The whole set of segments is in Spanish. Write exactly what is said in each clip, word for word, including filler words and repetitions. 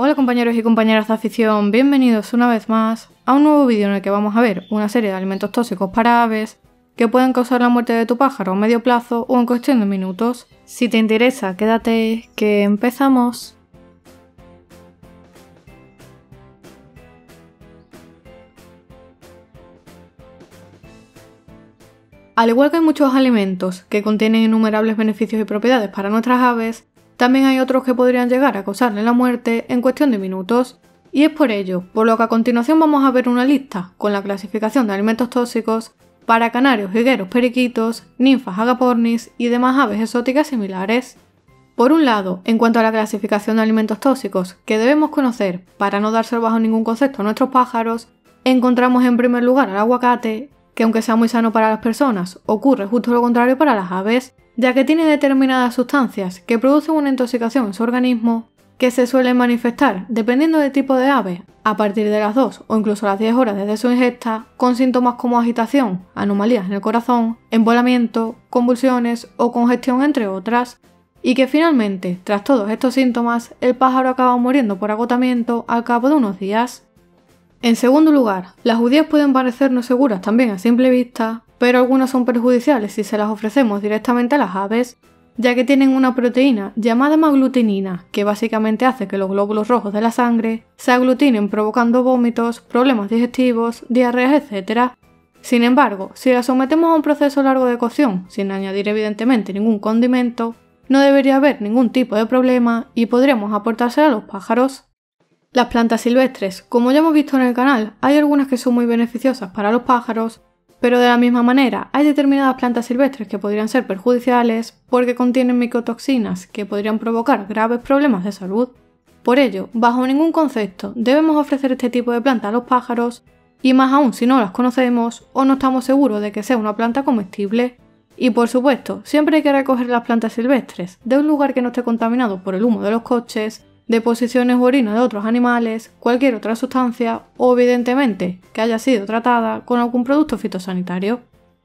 Hola compañeros y compañeras de afición, bienvenidos una vez más a un nuevo vídeo en el que vamos a ver una serie de alimentos tóxicos para aves que pueden causar la muerte de tu pájaro a medio plazo o en cuestión de minutos. Si te interesa, quédate, que empezamos. Al igual que hay muchos alimentos que contienen innumerables beneficios y propiedades para nuestras aves, también hay otros que podrían llegar a causarle la muerte en cuestión de minutos, y es por ello, por lo que a continuación vamos a ver una lista con la clasificación de alimentos tóxicos para canarios, jilgueros, periquitos, ninfas, agapornis y demás aves exóticas similares. Por un lado, en cuanto a la clasificación de alimentos tóxicos que debemos conocer para no dárselo bajo ningún concepto a nuestros pájaros, encontramos en primer lugar al aguacate, que aunque sea muy sano para las personas, ocurre justo lo contrario para las aves, ya que tiene determinadas sustancias que producen una intoxicación en su organismo que se suelen manifestar, dependiendo del tipo de ave, a partir de las dos o incluso las diez horas desde su ingesta, con síntomas como agitación, anomalías en el corazón, embolamiento, convulsiones o congestión, entre otras, y que finalmente, tras todos estos síntomas, el pájaro acaba muriendo por agotamiento al cabo de unos días. En segundo lugar, las judías pueden parecernos seguras también a simple vista, pero algunas son perjudiciales si se las ofrecemos directamente a las aves, ya que tienen una proteína llamada hemaglutinina, que básicamente hace que los glóbulos rojos de la sangre se aglutinen provocando vómitos, problemas digestivos, diarreas, etcétera. Sin embargo, si las sometemos a un proceso largo de cocción, sin añadir evidentemente ningún condimento, no debería haber ningún tipo de problema y podríamos aportársela a los pájaros. Las plantas silvestres, como ya hemos visto en el canal, hay algunas que son muy beneficiosas para los pájaros, pero de la misma manera hay determinadas plantas silvestres que podrían ser perjudiciales porque contienen micotoxinas que podrían provocar graves problemas de salud. Por ello, bajo ningún concepto debemos ofrecer este tipo de planta a los pájaros, y más aún si no las conocemos o no estamos seguros de que sea una planta comestible. Y por supuesto, siempre hay que recoger las plantas silvestres de un lugar que no esté contaminado por el humo de los coches, deposiciones u orina de otros animales, cualquier otra sustancia o evidentemente que haya sido tratada con algún producto fitosanitario.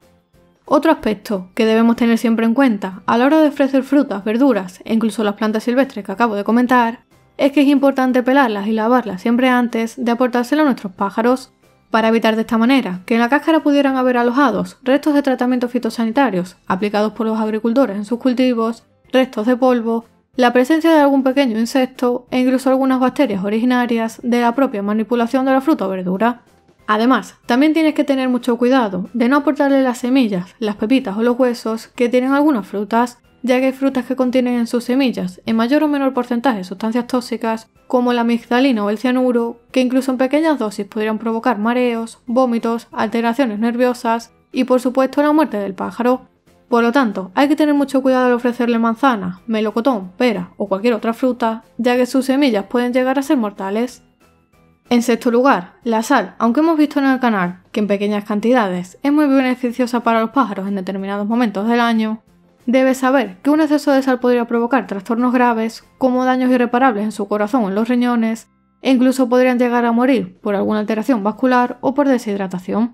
Otro aspecto que debemos tener siempre en cuenta a la hora de ofrecer frutas, verduras e incluso las plantas silvestres que acabo de comentar es que es importante pelarlas y lavarlas siempre antes de aportárselas a nuestros pájaros, para evitar de esta manera que en la cáscara pudieran haber alojados restos de tratamientos fitosanitarios aplicados por los agricultores en sus cultivos, restos de polvo, la presencia de algún pequeño insecto e incluso algunas bacterias originarias de la propia manipulación de la fruta o verdura. Además, también tienes que tener mucho cuidado de no aportarle las semillas, las pepitas o los huesos que tienen algunas frutas, ya que hay frutas que contienen en sus semillas en mayor o menor porcentaje sustancias tóxicas como la amigdalina o el cianuro, que incluso en pequeñas dosis podrían provocar mareos, vómitos, alteraciones nerviosas y por supuesto la muerte del pájaro. Por lo tanto, hay que tener mucho cuidado al ofrecerle manzana, melocotón, pera o cualquier otra fruta, ya que sus semillas pueden llegar a ser mortales. En sexto lugar, la sal, aunque hemos visto en el canal que en pequeñas cantidades es muy beneficiosa para los pájaros en determinados momentos del año, debes saber que un exceso de sal podría provocar trastornos graves, como daños irreparables en su corazón o en los riñones, e incluso podrían llegar a morir por alguna alteración vascular o por deshidratación.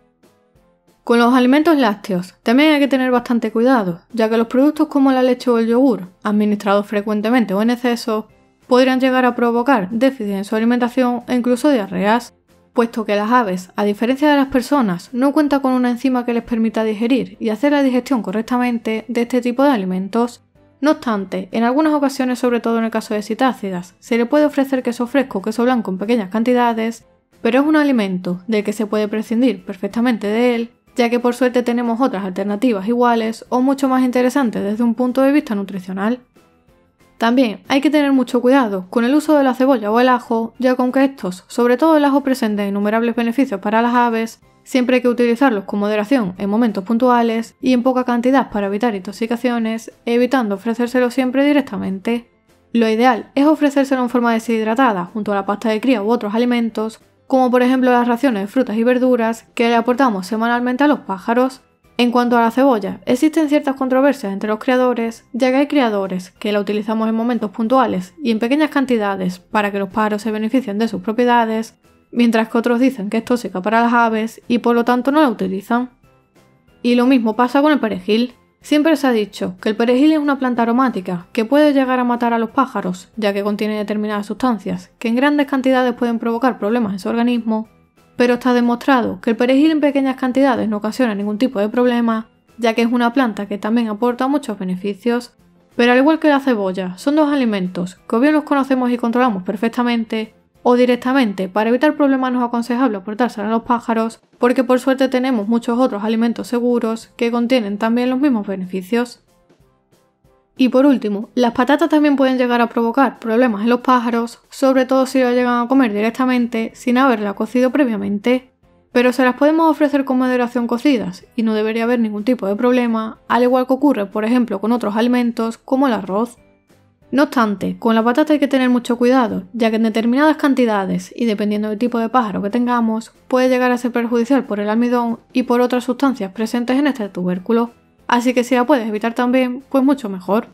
Con los alimentos lácteos también hay que tener bastante cuidado, ya que los productos como la leche o el yogur, administrados frecuentemente o en exceso, podrían llegar a provocar déficit en su alimentación e incluso diarreas, puesto que las aves, a diferencia de las personas, no cuentan con una enzima que les permita digerir y hacer la digestión correctamente de este tipo de alimentos. No obstante, en algunas ocasiones, sobre todo en el caso de citácidas, se le puede ofrecer queso fresco o queso blanco en pequeñas cantidades, pero es un alimento del que se puede prescindir perfectamente de él, ya que por suerte tenemos otras alternativas iguales o mucho más interesantes desde un punto de vista nutricional. También hay que tener mucho cuidado con el uso de la cebolla o el ajo, ya que aunque estos, sobre todo el ajo, presenten innumerables beneficios para las aves, siempre hay que utilizarlos con moderación en momentos puntuales y en poca cantidad para evitar intoxicaciones, evitando ofrecérselo siempre directamente. Lo ideal es ofrecérselo en forma deshidratada junto a la pasta de cría u otros alimentos, como por ejemplo las raciones de frutas y verduras que le aportamos semanalmente a los pájaros. En cuanto a la cebolla, existen ciertas controversias entre los criadores, ya que hay criadores que la utilizamos en momentos puntuales y en pequeñas cantidades para que los pájaros se beneficien de sus propiedades, mientras que otros dicen que es tóxica para las aves y por lo tanto no la utilizan. Y lo mismo pasa con el perejil. Siempre se ha dicho que el perejil es una planta aromática que puede llegar a matar a los pájaros, ya que contiene determinadas sustancias que en grandes cantidades pueden provocar problemas en su organismo, pero está demostrado que el perejil en pequeñas cantidades no ocasiona ningún tipo de problema, ya que es una planta que también aporta muchos beneficios. Pero al igual que la cebolla, son dos alimentos que o bien los conocemos y controlamos perfectamente, o directamente, para evitar problemas no es aconsejable aportárselo a los pájaros, porque por suerte tenemos muchos otros alimentos seguros que contienen también los mismos beneficios. Y por último, las patatas también pueden llegar a provocar problemas en los pájaros, sobre todo si las llegan a comer directamente sin haberla cocido previamente, pero se las podemos ofrecer con moderación cocidas y no debería haber ningún tipo de problema, al igual que ocurre por ejemplo con otros alimentos como el arroz. No obstante, con la patata hay que tener mucho cuidado, ya que en determinadas cantidades y dependiendo del tipo de pájaro que tengamos, puede llegar a ser perjudicial por el almidón y por otras sustancias presentes en este tubérculo, así que si la puedes evitar también, pues mucho mejor.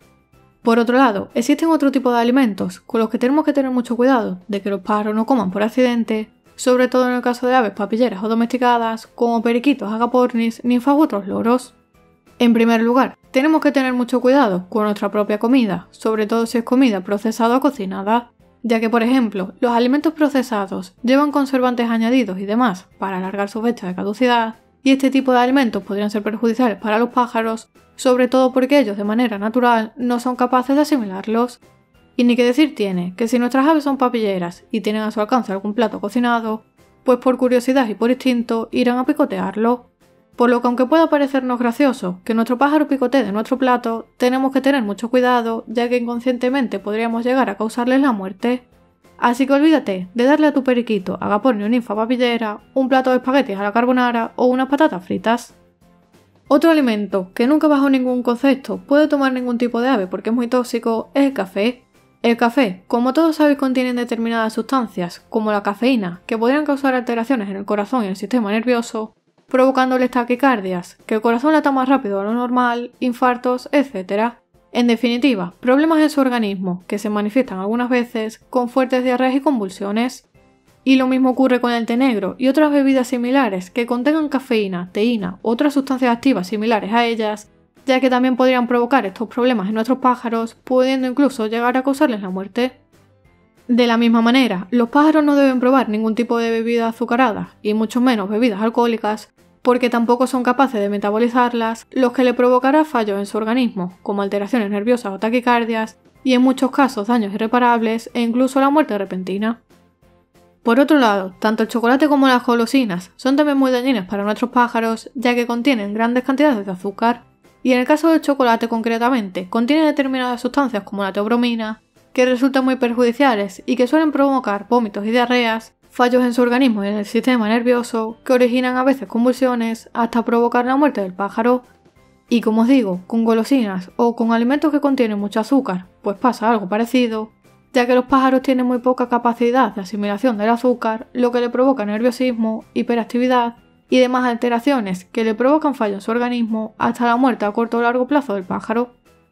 Por otro lado, existen otro tipo de alimentos con los que tenemos que tener mucho cuidado de que los pájaros no coman por accidente, sobre todo en el caso de aves papilleras o domesticadas, como periquitos, agapornis, ninfas u otros loros. En primer lugar, tenemos que tener mucho cuidado con nuestra propia comida, sobre todo si es comida procesada o cocinada, ya que por ejemplo, los alimentos procesados llevan conservantes añadidos y demás para alargar su fecha de caducidad, y este tipo de alimentos podrían ser perjudiciales para los pájaros, sobre todo porque ellos de manera natural no son capaces de asimilarlos. Y ni que decir tiene que si nuestras aves son papilleras y tienen a su alcance algún plato cocinado, pues por curiosidad y por instinto irán a picotearlo. Por lo que aunque pueda parecernos gracioso que nuestro pájaro picotee de nuestro plato, tenemos que tener mucho cuidado, ya que inconscientemente podríamos llegar a causarles la muerte. Así que olvídate de darle a tu periquito, agapornio o ninfa papillera, un plato de espaguetis a la carbonara o unas patatas fritas. Otro alimento que nunca bajo ningún concepto puede tomar ningún tipo de ave porque es muy tóxico es el café. El café, como todos sabéis, contiene determinadas sustancias, como la cafeína, que podrían causar alteraciones en el corazón y el sistema nervioso, provocándoles taquicardias, que el corazón lata más rápido de lo normal, infartos, etcétera. En definitiva, problemas en su organismo, que se manifiestan algunas veces con fuertes diarreas y convulsiones. Y lo mismo ocurre con el té negro y otras bebidas similares que contengan cafeína, teína u otras sustancias activas similares a ellas, ya que también podrían provocar estos problemas en nuestros pájaros, pudiendo incluso llegar a causarles la muerte. De la misma manera, los pájaros no deben probar ningún tipo de bebida azucarada, y mucho menos bebidas alcohólicas, porque tampoco son capaces de metabolizarlas, lo que le provocará fallos en su organismo, como alteraciones nerviosas o taquicardias, y en muchos casos daños irreparables e incluso la muerte repentina. Por otro lado, tanto el chocolate como las golosinas son también muy dañinas para nuestros pájaros, ya que contienen grandes cantidades de azúcar, y en el caso del chocolate concretamente, contiene determinadas sustancias como la teobromina, que resultan muy perjudiciales y que suelen provocar vómitos y diarreas, fallos en su organismo y en el sistema nervioso, que originan a veces convulsiones hasta provocar la muerte del pájaro. Y como os digo, con golosinas o con alimentos que contienen mucho azúcar, pues pasa algo parecido, ya que los pájaros tienen muy poca capacidad de asimilación del azúcar, lo que le provoca nerviosismo, hiperactividad y demás alteraciones que le provocan fallos en su organismo hasta la muerte a corto o largo plazo del pájaro.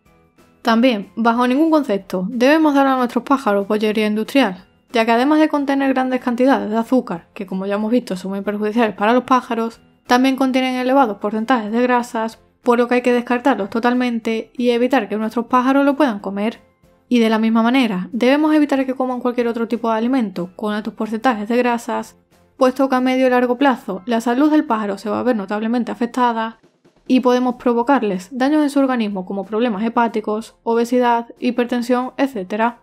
También, bajo ningún concepto, debemos dar a nuestros pájaros bollería industrial, ya que además de contener grandes cantidades de azúcar, que como ya hemos visto son muy perjudiciales para los pájaros, también contienen elevados porcentajes de grasas, por lo que hay que descartarlos totalmente y evitar que nuestros pájaros lo puedan comer. Y de la misma manera, debemos evitar que coman cualquier otro tipo de alimento con altos porcentajes de grasas, puesto que a medio y largo plazo la salud del pájaro se va a ver notablemente afectada y podemos provocarles daños en su organismo como problemas hepáticos, obesidad, hipertensión, etcétera.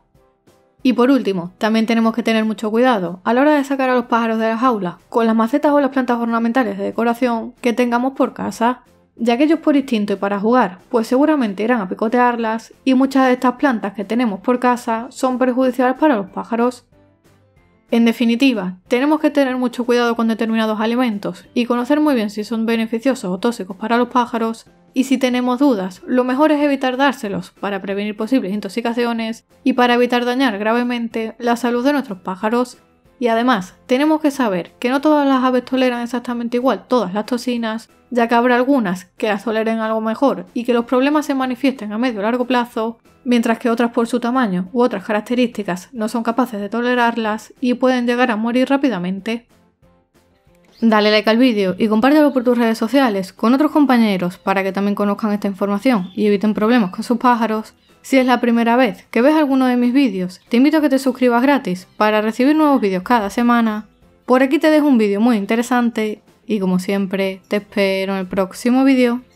Y por último, también tenemos que tener mucho cuidado a la hora de sacar a los pájaros de la jaula con las macetas o las plantas ornamentales de decoración que tengamos por casa, ya que ellos por instinto y para jugar, pues seguramente irán a picotearlas y muchas de estas plantas que tenemos por casa son perjudiciales para los pájaros. En definitiva, tenemos que tener mucho cuidado con determinados alimentos y conocer muy bien si son beneficiosos o tóxicos para los pájaros, y si tenemos dudas, lo mejor es evitar dárselos para prevenir posibles intoxicaciones y para evitar dañar gravemente la salud de nuestros pájaros. Y además, tenemos que saber que no todas las aves toleran exactamente igual todas las toxinas, ya que habrá algunas que las toleren algo mejor y que los problemas se manifiesten a medio o largo plazo, mientras que otras por su tamaño u otras características no son capaces de tolerarlas y pueden llegar a morir rápidamente. Dale like al vídeo y compártelo por tus redes sociales con otros compañeros para que también conozcan esta información y eviten problemas con sus pájaros. Si es la primera vez que ves alguno de mis vídeos, te invito a que te suscribas gratis para recibir nuevos vídeos cada semana. Por aquí te dejo un vídeo muy interesante y como siempre te espero en el próximo vídeo.